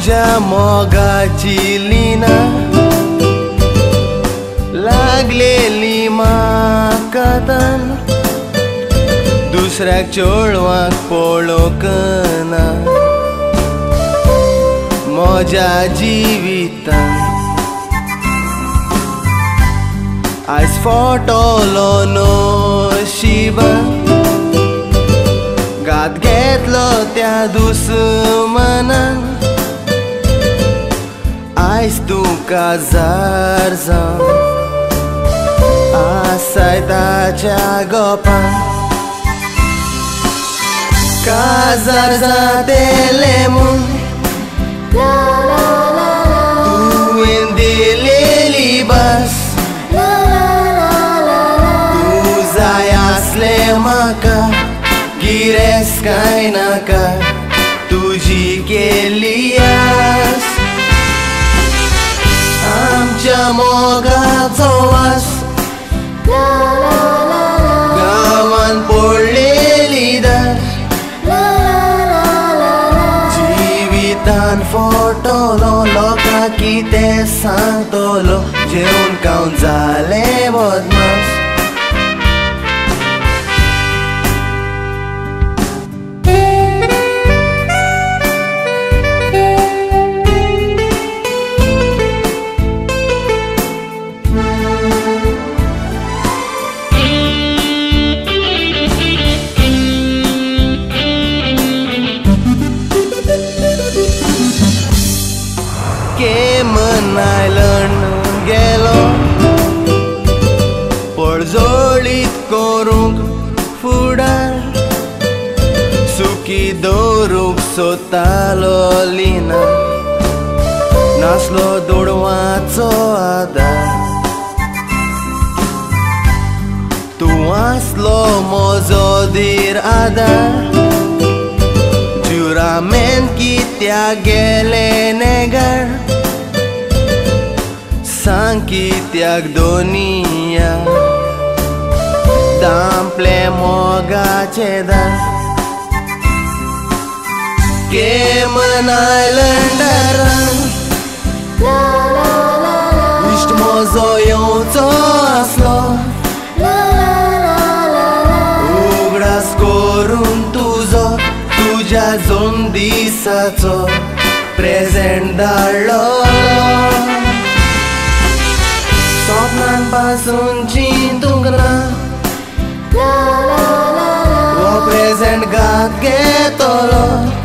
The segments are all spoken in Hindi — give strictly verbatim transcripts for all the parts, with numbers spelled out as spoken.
मोच्या मोगाची लिना लागलेली म्हाका तान दुसऱ्याक चोळवाक पळोवंक ना मोज्या जिवितान आयज फोटोलो नशिबान घात घेतलो त्या दुस्मनान आयज तूं काजार जावन आसाय ताच्या गोपान काजार जातेले म्हूण तुवें दिलेली भास तूं जाय आसलें म्हाका गिरेस्तकाय नाका तुजी केल्ली आस आमच्या मोगाचो वास गांवान पडलेली दार जिवितान फोटोलो लोकांक कितें सांगतलो जेवून खावन जालें बदमास केमन आयलंड गेलो पळजोळीत करूंक फुडार सुखी दवरूंक सोदतालो लिना नासलो दोडवाचो आदार तूं आसलो म्हजो धीर आदार जुरामेन कित्याक गेले नेगार सांग कित्याक दोनिया दांपले मोगाचे दार केमन आयलंडारान इश्ट म्हजो येवचो आसलो उगडास करून तुजो तुज्या जोन दिसाचो प्रेजेंट धाडलो सपनान पासून चिंतूंक ना हो प्रेजेंट घात घेतलो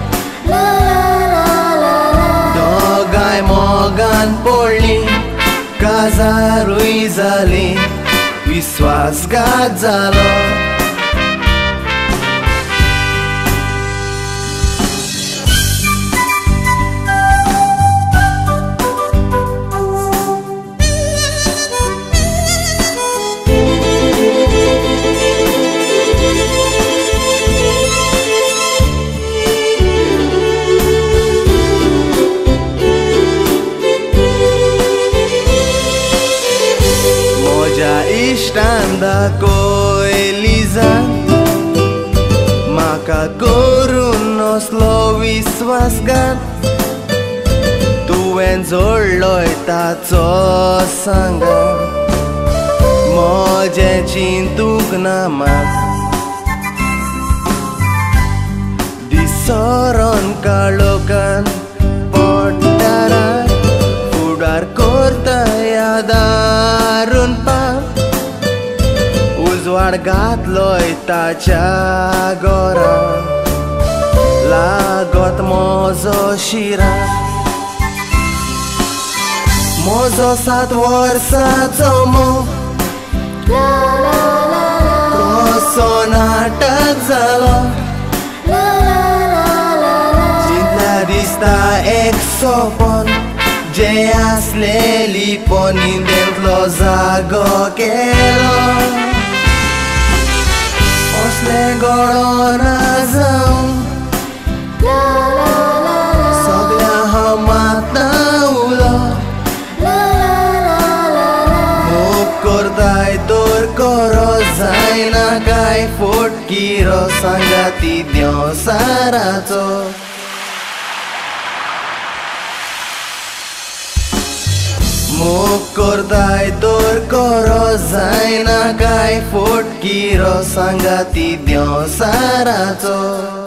दोगांय मोगान पडली काजारूय जाली विश्वासघात जालो इश्टान दाखयली जाण म्हाका करून नसलो विश्वासघात तुवें जोडलोय ताचो सांगात म्हजें चिंतूंक ना मात दिसोरोन काळोखान पडटाराक फुडार करता यादारून पाप उजवाड घातलोय ताच्या गोरा लागत म्हजो शिरा म्हजो सात वर्साचो मोग कसो नाटक जालो चिंतल्यार दिसता एक सोपन जे आसलेली पोनिंदेंतलो जागो केलो असले गळो ना जावं सगळ्या हमातना उलो मोग करताय तर करो जायना काय फोटकिरो सांगाती देंवसाराचो मुख कोर्दाय तोर करो जायना काय फुटकी रो सांगाती देव साराचो